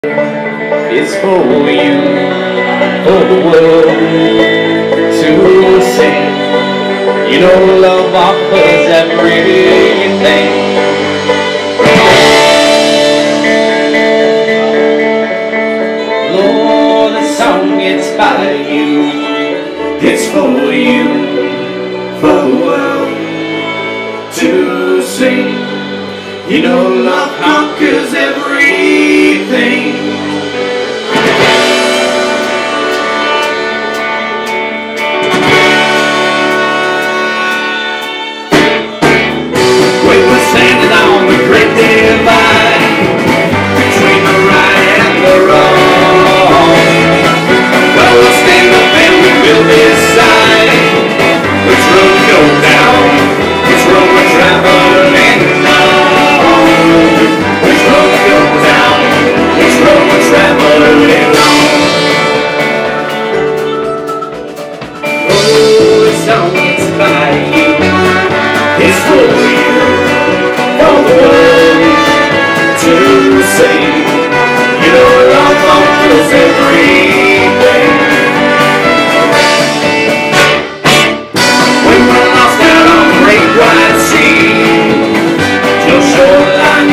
It's for you, for the world to sing. You know love offers everything. Lord, the song it's by you. It's for you, for the world to sing. You know love conquers everything. We were standing on the great divide between the right and the wrong. Well, we'll stand up and we will decide which road to go down, which road we're traveling on, which road to go down, which road we're traveling on. Oh, the song is by you, it's for you, for the world to sing. You know love conquers everything. When we're lost out on the great wide sea, your shoreline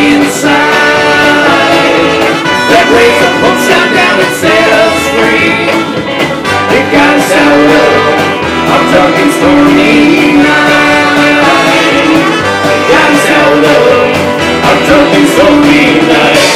inside, that raise a hope shine down and set us free. It got us out of a dark and stormy night. It got us out of a dark and stormy night.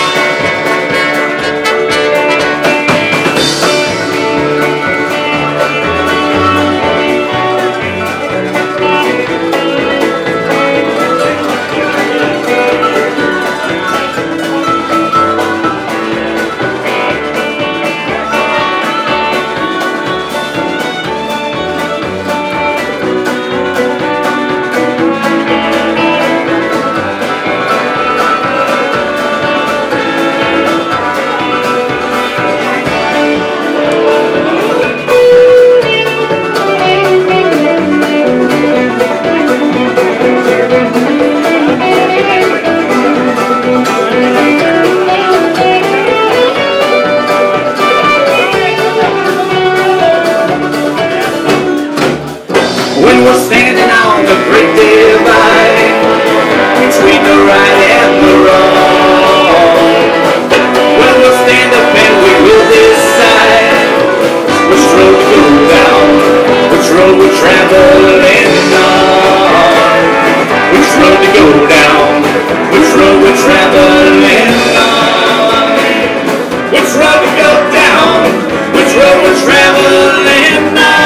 When we're standing on the great divide between the right and the wrong, well, we'll stand up and we will decide which road to go down, which road we're traveling on, which road to go down, which road we're traveling on, which road to go down, which road we're traveling on.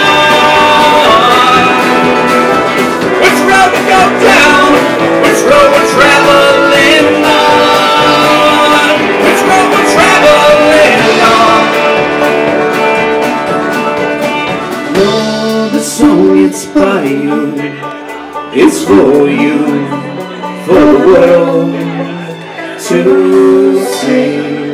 It's by you, it's for you, for the world to sing.